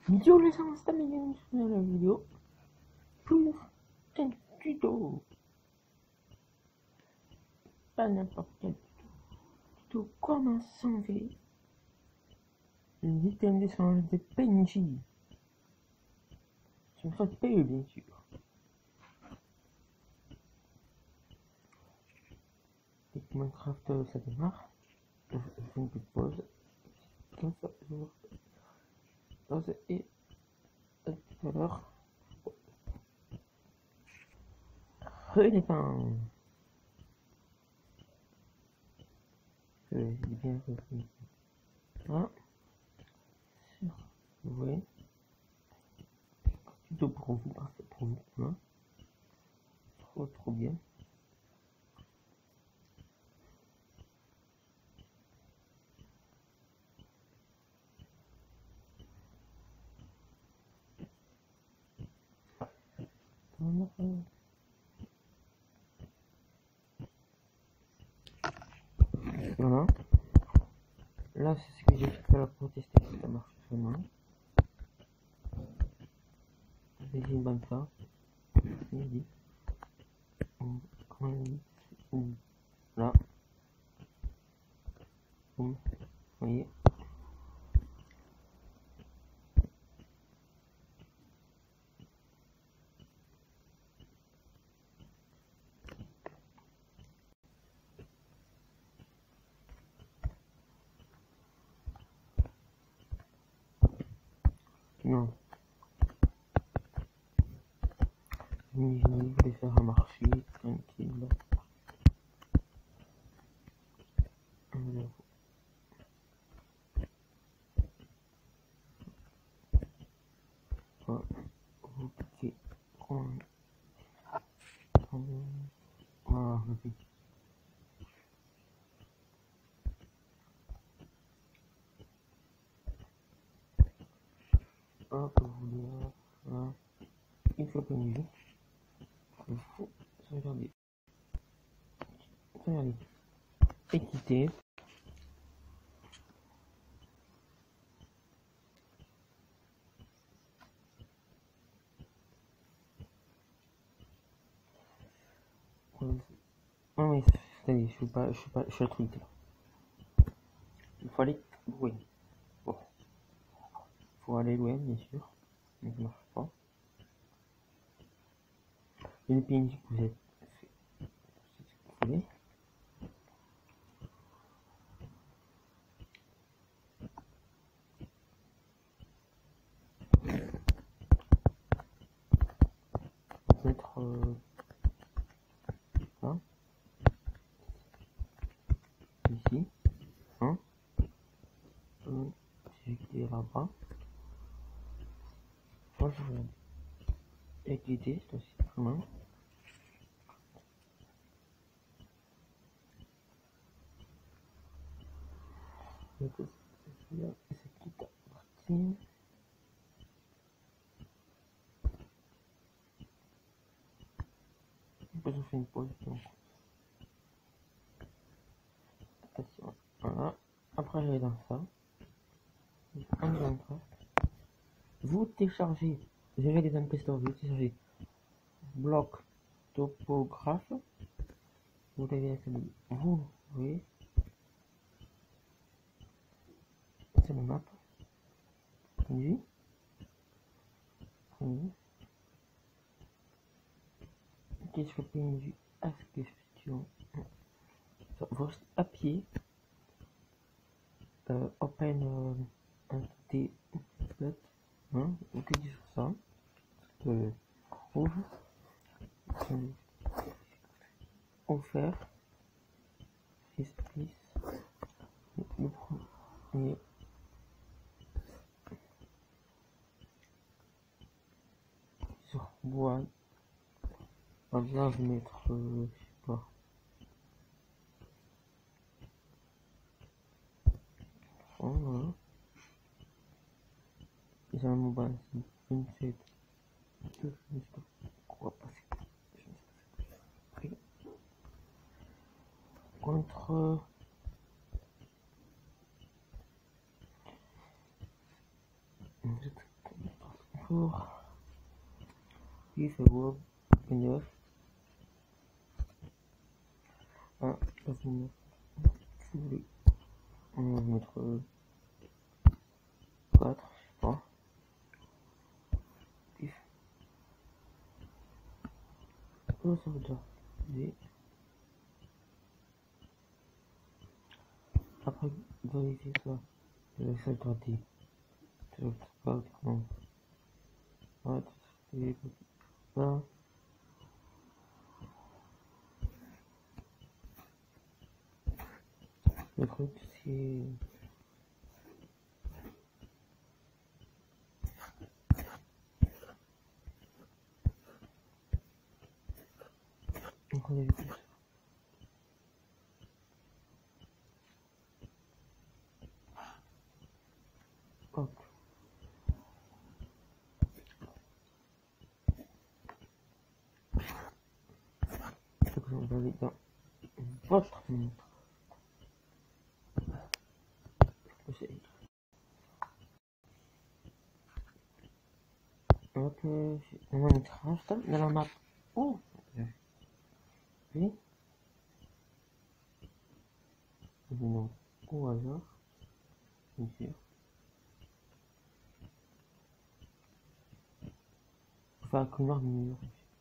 Yo les bienvenue sur la vidéo pour un tuto. Pas n'importe quel tuto, comment changer l'item d'échange de PNJ. Je me fais payer bien sûr. Dès que Minecraft ça démarre, je fais une petite pause. Comme ça, je vous pause et à tout à l'heure. Redépend. Je vais bien revenir. Voilà. Vous voyez. Tuto pour vous, parfait pour vous. Hein. Trop bien. Voilà. Là, c'est ce que j'ai fait tout à l'heure pour tester si ça marche vraiment. J'ai une bonne fois. J'ai dit. Comment on dit. Là. Boum. Vous voyez. Non. Je voulais faire un marché tranquille. Alors. Ok. Voilà, ok. Hop, voilà. Une fois connu, il faut regarder. Regardez. Équité. Ah oui, c'est-à-dire, je suis à truc là. Il faut aller loin. Bon. Il faut aller loin, bien sûr. Mais ça marche pas. Et les PNJ que vous êtes fait. C'est ce qu'il fallait. Mettre là. Ici. Hein. J'ai quitté là-bas. Moi, je vais équiter, c'est aussi simplement. Donc, c'est là, c'est quitte à partir. Après, je fais une pause. Donc, attention. Voilà. Après, je vais dans ça. En Minecraft. Vous téléchargez. Vous avez les imposteurs. Vous téléchargez bloc topographe. Vous l'avez installé. Vous voyez. C'est la map. Oui. Oui. Qu'est-ce que PNJ à question. Vous à pied. Open entité plot. Hein, vous cliquez sur ça. Rouge. Offert. Esprit. Le premier. Sur bois. On va bien mettre. Je sais pas. Voilà. J'ai un mobile ici. 27. Je ne sais pas quoi passer. Je ne sais pas ce que c'est. Contre. pour 10 secondes, 9, 1, 9, si vous voulez. On va mettre 4, je sais pas, 10. Oh, ça veut dire 10. Après, vérifier ça. Le seul parti. Je sais pas comment. Ouais, c'est ça. Le truc, c'est. Donc, on a vu plus. Hop. Donc, on va aller dans votre montre. Hop, on a une trace dans la map. Oh! Oui. Non. Au hasard. Bien sûr. Enfin, comme l'armure.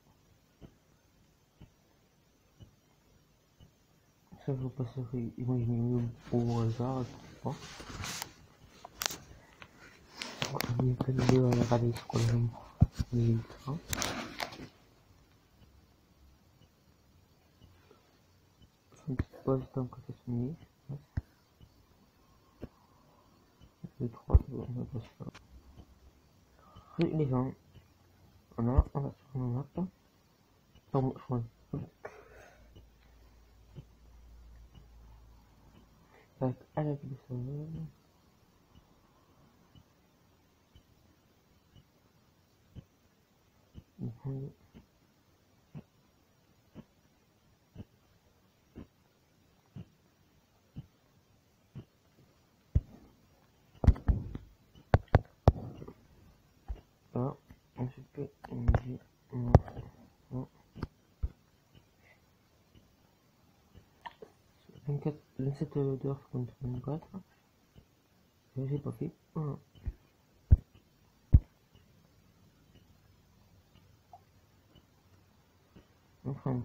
Ça, vous passerez, imaginez au hasard, je sais pas. Il y a pas de vidéo à regarder sur le nombre. Les ultras. Je ne sais pas tant que ça se met. 2, 3, on va passer là. Les gens. Voilà, on va sur la map. Pardon, je crois. Avec le serveur. Là, ensuite, on dit. 24, 27 d'heures contre 24. J'ai pas fait. Voilà. Enfin,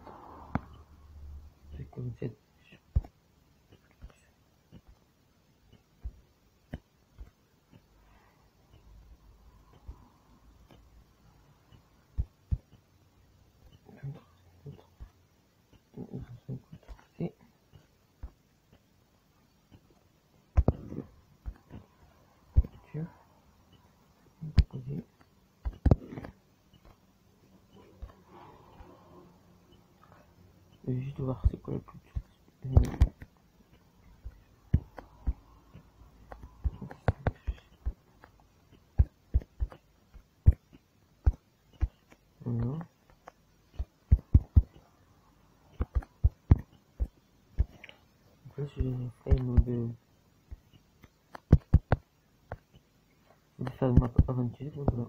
c'est comme 7. Et tu je vais juste voir c'est quoi le plus. Voilà. Après, je ferai une de faire une aventure. Voilà.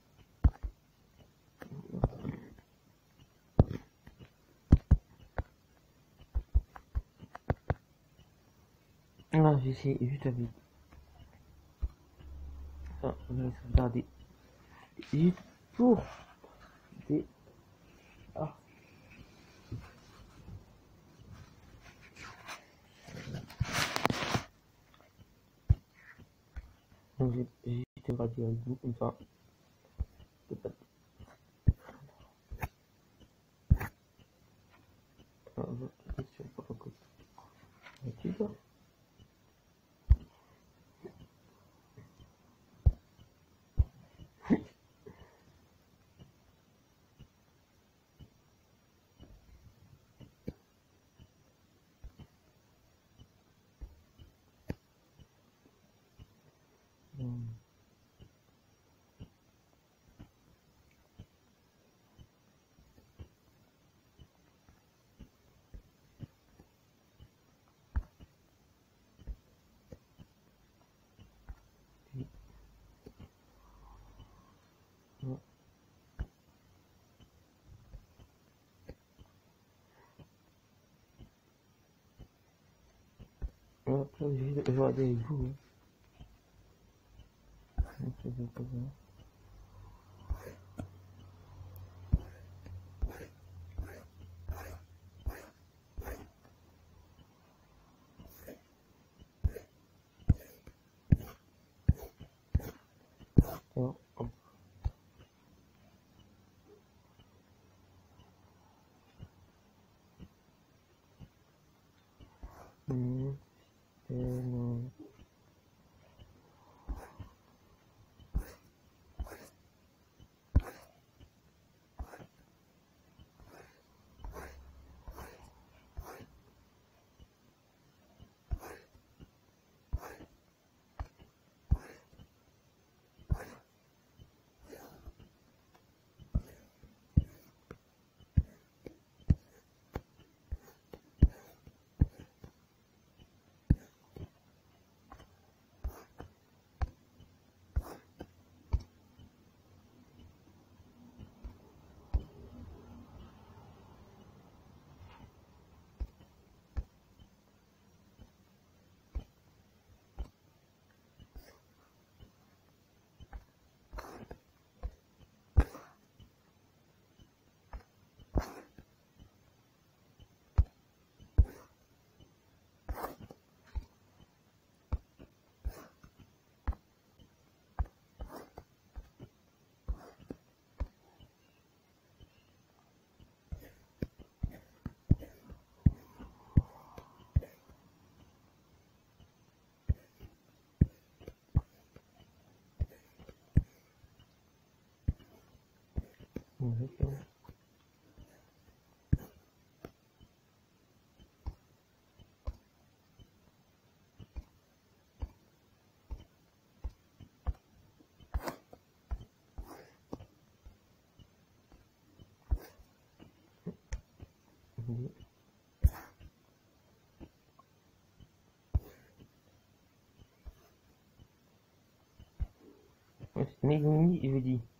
Là, j'essaie juste avec ça. On va sauvegarder. Juste pour des. Ah. Donc, j'ai juste gardé avec vous comme ça. Peut-être. Question pour le coup. Tu vois? regarder avec vous. Hein. Donc, je vais pas ça. Alors, hop. Non. D'accord. Ouais, Megumi, je dis.